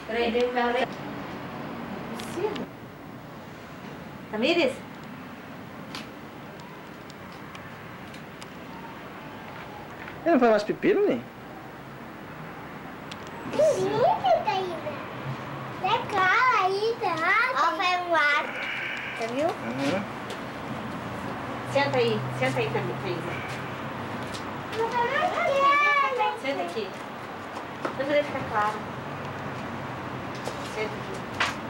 Peraí, tem o carro ali. Tamires? Ele não faz mais pepino, nem? Você viu? Uhum. Senta aí, Tamires. Senta aqui. Pra poder ficar claro. Senta aqui.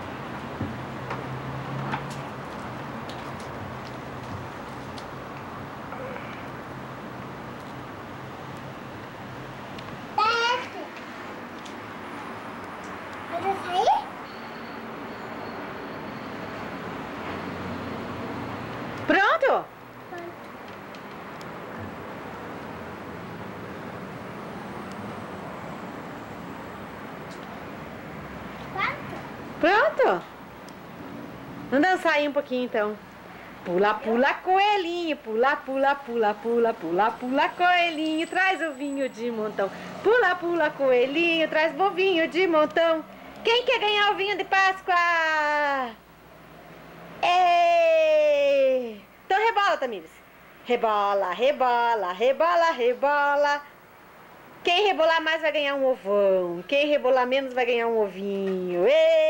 Pronto? Pronto? Vamos dançar aí um pouquinho então. Pula, pula, coelhinho, pula, pula, pula, pula, pula, pula, coelhinho, traz o vinho de montão. Pula, pula, coelhinho, traz o vinho de montão. Quem quer ganhar o vinho de Páscoa? Ei! Então rebola, Tamires. Rebola, rebola, rebola, rebola. Quem rebolar mais vai ganhar um ovão. Quem rebolar menos vai ganhar um ovinho.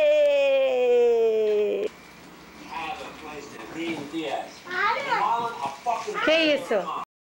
Ei! Que isso?